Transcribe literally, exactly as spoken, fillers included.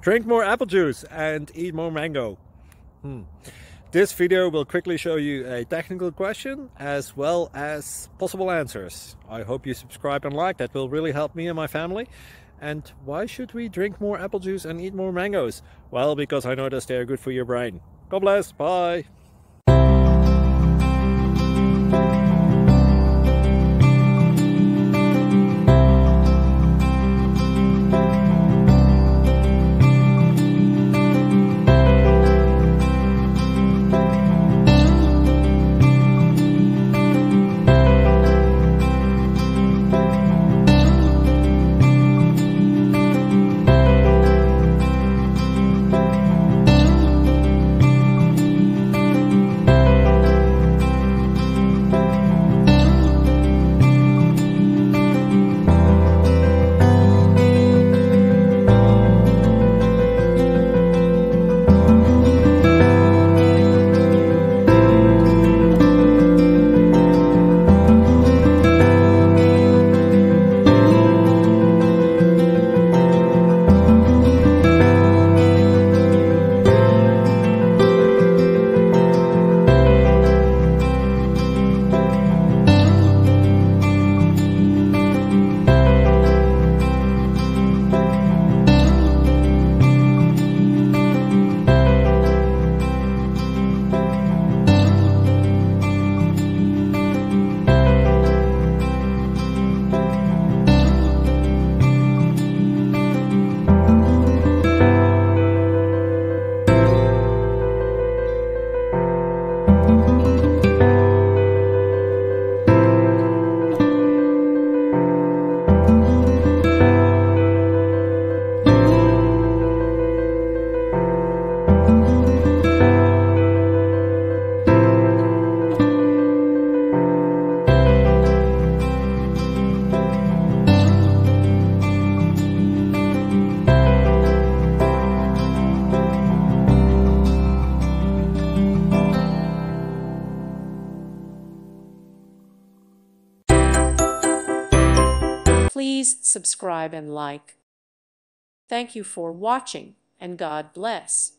Drink more apple juice and eat more mango. Hmm. This video will quickly show you a technical question as well as possible answers. I hope you subscribe and like, that will really help me and my family. And why should we drink more apple juice and eat more mangoes? Well, because I noticed they are good for your brain. God bless, bye! Please subscribe and like. Thank you for watching, and God bless.